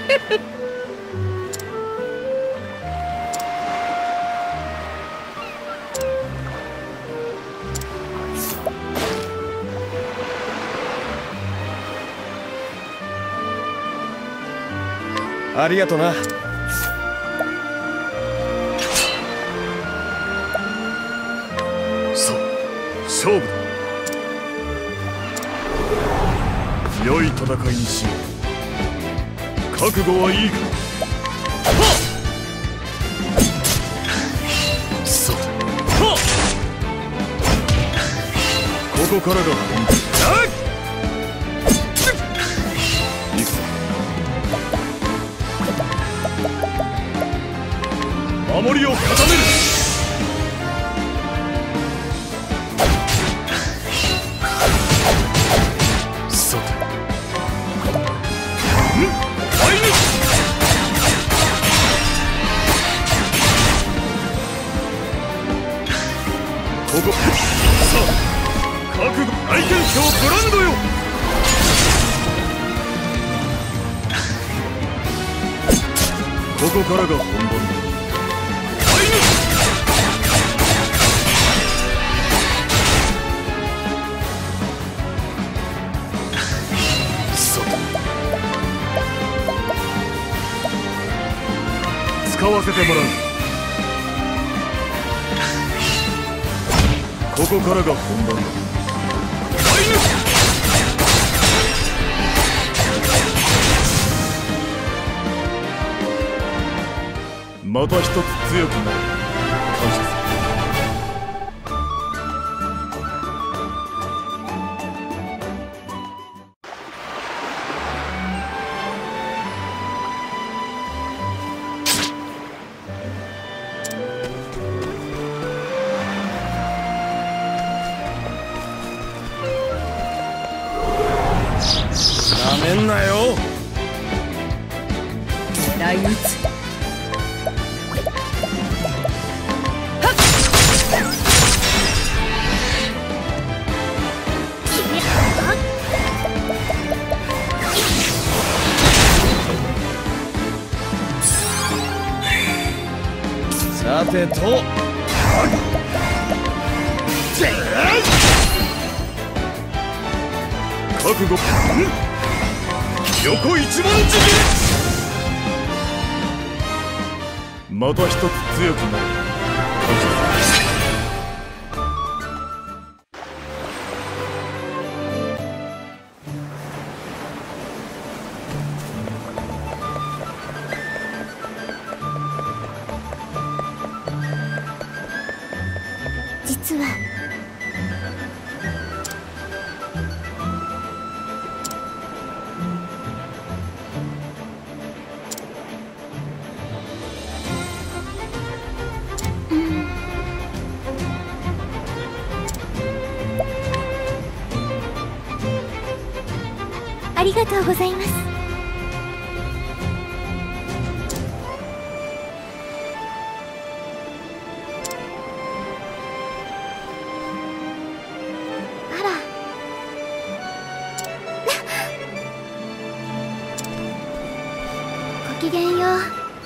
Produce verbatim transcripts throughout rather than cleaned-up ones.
ありがとな。 さあ、勝負だ。良い戦いにしよう。覚悟はいいか。そうだ。ここからが本番。行くぞ。守りを固める。そうだ。ここ、さあ、覚悟、大天将ブランドよ。ここからが本番だ。そうだ。使わせてもらう。ここからが本番だ。また一つ強くなる。感謝する。なめんなよ。 狙い撃つ。 さてと、 覚悟。横一文字切れ。また一つ強くなる。感謝する。 実はありがとうございます。あらごきげんよう。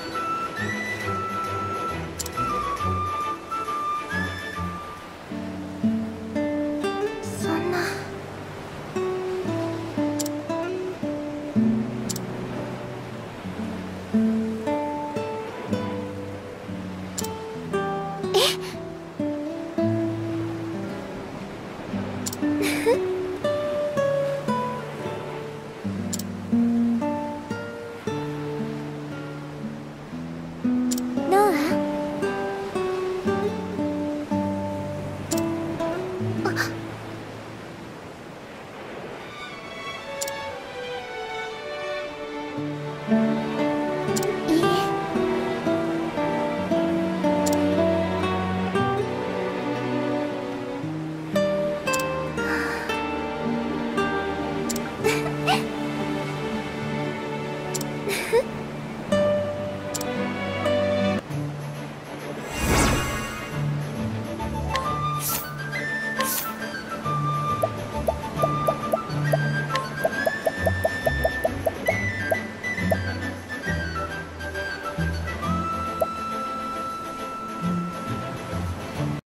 そんな。フッ